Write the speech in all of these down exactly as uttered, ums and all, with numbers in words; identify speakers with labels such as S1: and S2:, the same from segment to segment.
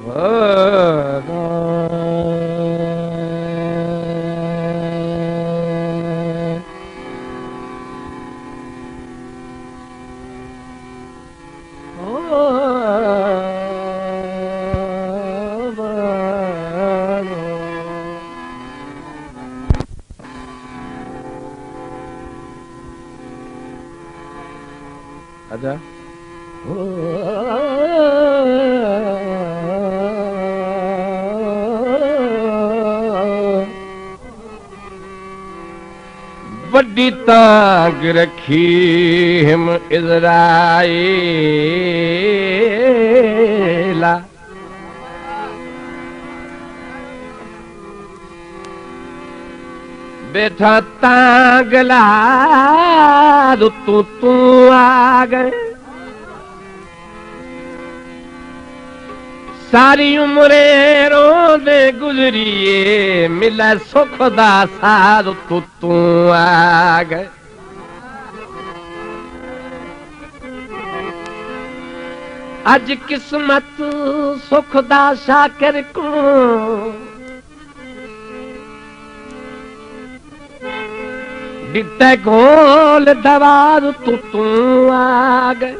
S1: आजा वड्डी तांग रखी हिम इज़राइला बैठा तांगला तू तू आ गए सारी उम्रे रोंदे गुजरिए मिले सुख दा साथ तू तू आ गए अज किस्मत सुख दा शाकिर को दिते गोल दवार तू तू आ गए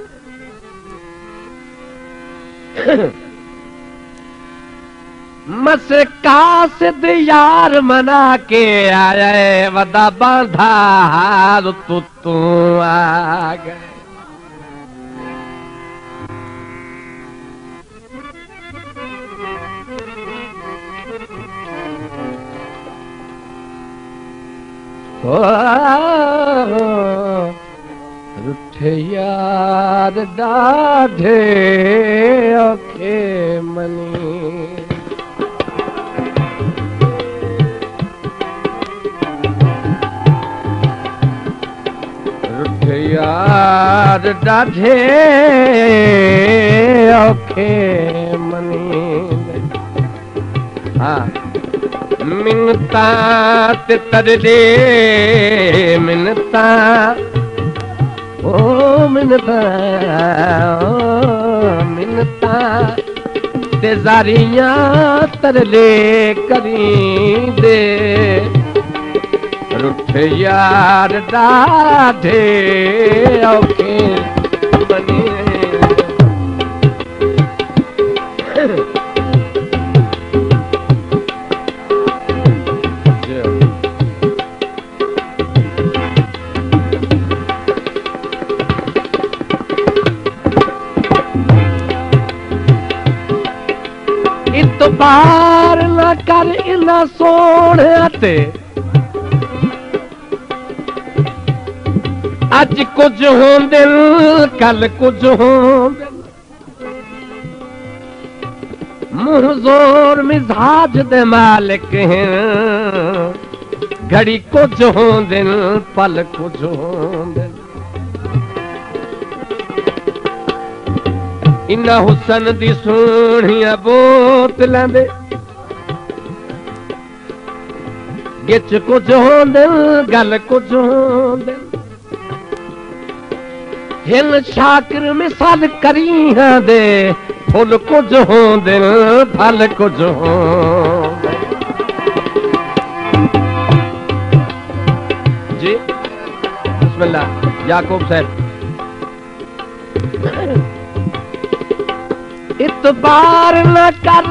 S1: मस कासिद यार मना के आए वदा बांधा हार तू तू आ गए रुठे यार डाढे औखे मनी रुठे यार डाढे औखे मनी हाँ मिन्नता ते तरले मिन्नता ओ मिन्नता ओ मिन्नता ते जारियां तरले करी दे रुठ यार डाढे औखे बने इतबार न कर इन सोने ते अज कुछ होंदे कल कुछ होंदे मुंह जोर मिजाज दे मालिक हैं घड़ी कुछ होंदे पल कुछ होंदे इन्ना हुसन दी सोहणियां बोतलां दे गिच कुछ होंदे गल कुछ होंदे हिल शाकिर मिसाल करीहां दे फुल कुछ होंदे फल कुछ होंदे जी बिस्मिल्लाह याकूब साहब इतबार न कर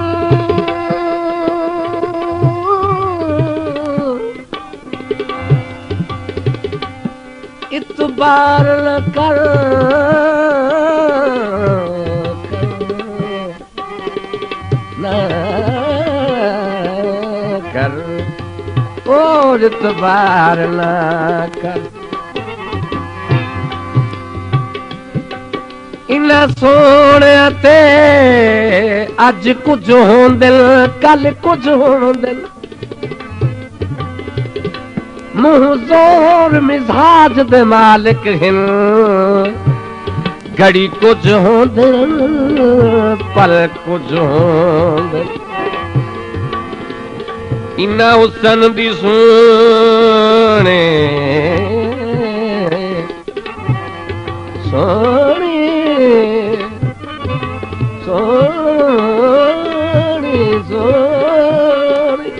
S1: इतबार न कर न कर और इतबार न कर इन सोने ते अज कुछ होंदे कल कुछ होंदे मुंह जोर मिजाज दे मालिक हिन घड़ी कुछ होंदे पल कुछ होंदे इन्ना हुसन दी सोने सोने सोने सोनी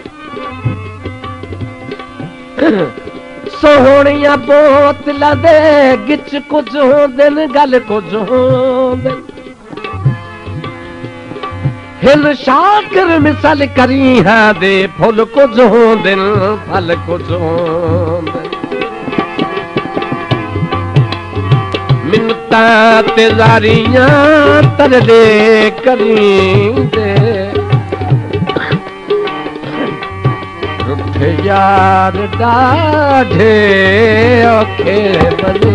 S1: सोहणिया बोतल दे गिच कुछ होंदे गल कुछ होंदे हिल शाकर मिसल करी हाँ दे फुल कुछ होंदे फल कुछ होंदे मिन्नता ते ज़ारियां तरदे करींदे रुठ यार ॾाढे औखे बने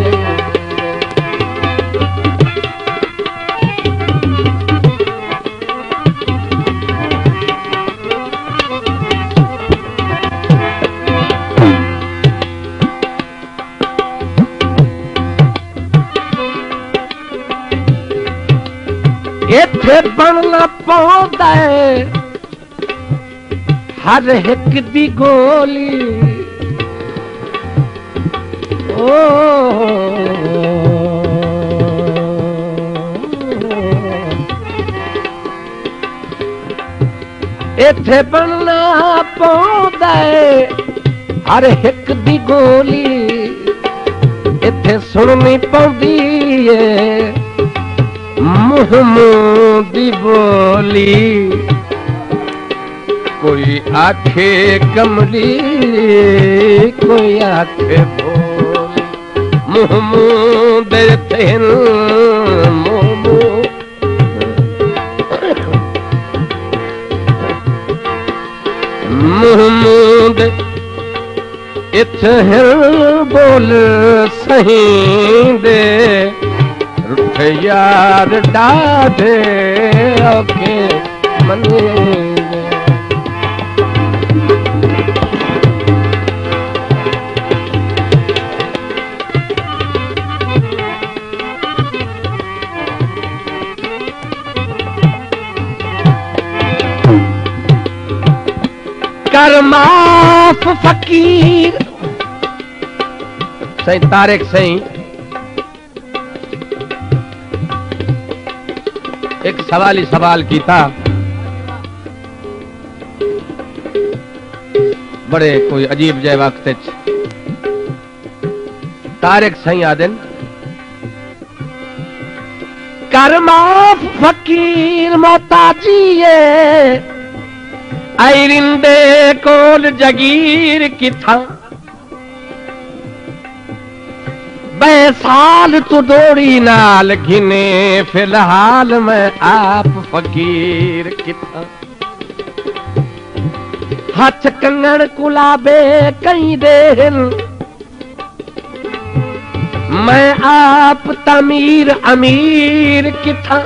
S1: इत्थे बनना पौंदा है हर एक दी गोली ओ इत्थे बनना पौंदा है हर एक दी गोली इत्थे सुननी पौंदी है मुँह दी बोली कोई आखे कमली कोई आखे बोली मुँह मुँह देते हैं मुँह मुँह मुँह दे इत्थे बोल सही दे रुठ यार ॾाढे औखे मने कर माफ फकीर सही तारिक सही एक सवाल ही सवाल की था बड़े कोई अजीब जय वक्त तारिक सही आदिन कर माफ फकीर मोहताजी आइरिंदे कोल जगीर किथा बे साल तू दौड़ी नाल घिने फिलहाल मैं आप फकीर किथा हथ कंगण कुलाबे कई देन मैं आप तमीर अमीर किथा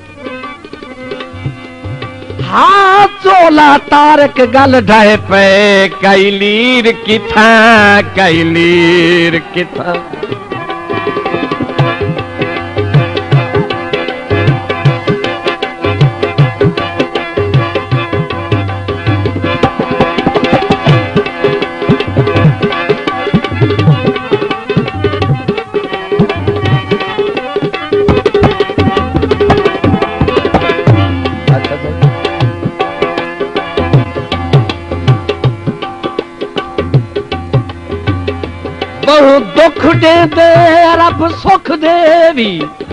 S1: हाँ चोला तारक गल ढाए पे कैलीर किथा कैलीर किथा बहु दुख दे दे रब सुख देवी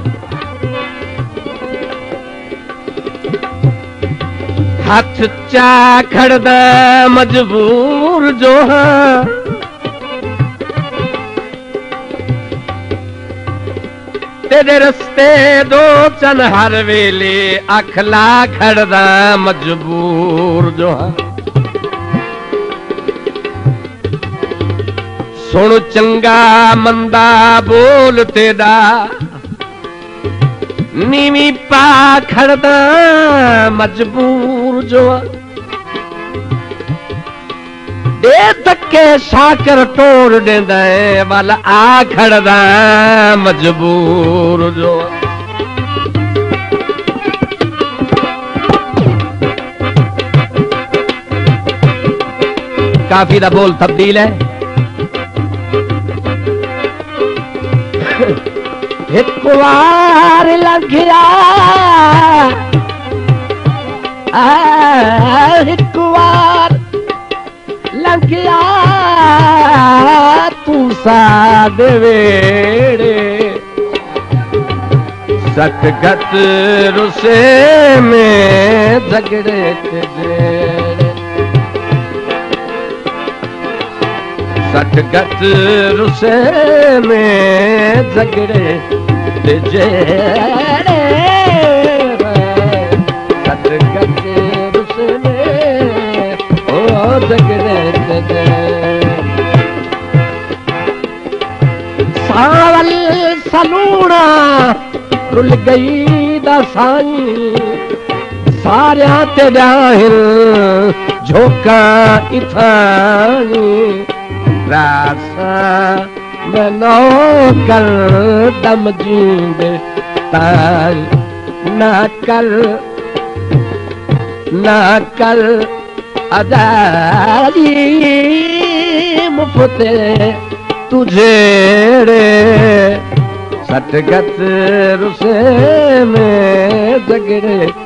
S1: हथ चा खड़दा मजबूर जो हाँ तेरे रस्ते दो चन हर वेले अखला खड़दा मजबूर जो हाँ सुन चंगा मंदा बोल तेरा नीवी पा खड़दा मजबूर जो दे धक्के शाकर तोड़ देंदा है वाला आ खड़दा मजबूर जो काफी दा बोल तब्दील है एक वार लग गया हिक बार लंघिया तू साद वेड़े सट गत रुसे में झगड़े ते जेड़े सट गत रुसे में झगड़े ते जेड़े सट गत रुसे में ओ झगड़े ते जेड़े सावल सलूना रुल गई दसाई सारिया ते ॾाहिर झोका इथानी रासा मनो कर दम जींदे ताई ना कर ना कर अदारी मुफ्ते तुझे सट गत रुसे में झगड़े